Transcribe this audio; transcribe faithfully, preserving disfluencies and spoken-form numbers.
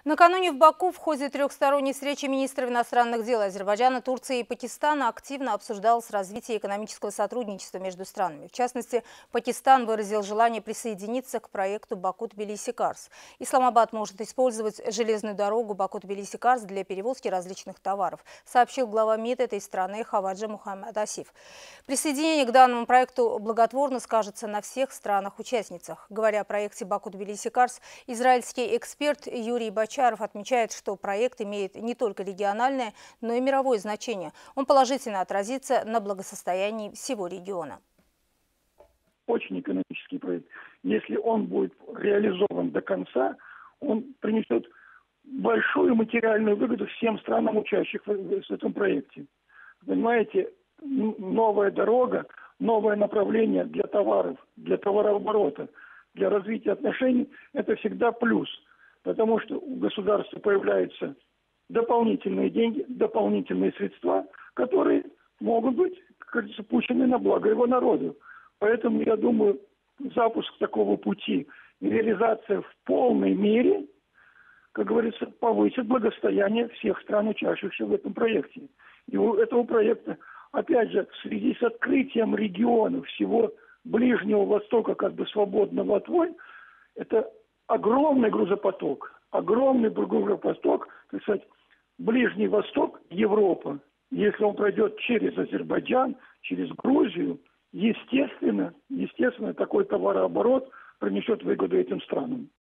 Накануне в Баку в ходе трехсторонней встречи министров иностранных дел Азербайджана, Турции и Пакистана активно обсуждалось развитие экономического сотрудничества между странами. В частности, Пакистан выразил желание присоединиться к проекту Баку-Тбилиси-Карс. Исламабад может использовать железную дорогу Баку-Тбилиси-Карс для перевозки различных товаров, сообщил глава МИД этой страны Хаваджа Мухаммад Асиф. Присоединение к данному проекту благотворно скажется на всех странах-участницах. Говоря о проекте Баку-Тбилиси-Карс, израильский эксперт Юрий Бачаров отмечает, что проект имеет не только региональное, но и мировое значение. Он положительно отразится на благосостоянии всего региона. Очень экономический проект. Если он будет реализован до конца, он принесет большую материальную выгоду всем странам, участникам в этом проекте. Понимаете, новая дорога, новое направление для товаров, для товарооборота, для развития отношений – это всегда плюс. Потому что у государства появляются дополнительные деньги, дополнительные средства, которые могут быть, как говорится, пущены на благо его народу. Поэтому, я думаю, запуск такого пути и реализация в полной мере, как говорится, повысит благосостояние всех стран, участвующих в этом проекте. И у этого проекта, опять же, в связи с открытием регионов всего Ближнего Востока, как бы свободного от войн, это огромный грузопоток, огромный грузопоток, так сказать, Ближний Восток, Европа. Если он пройдет через Азербайджан, через Грузию, естественно, естественно, такой товарооборот принесет выгоду этим странам.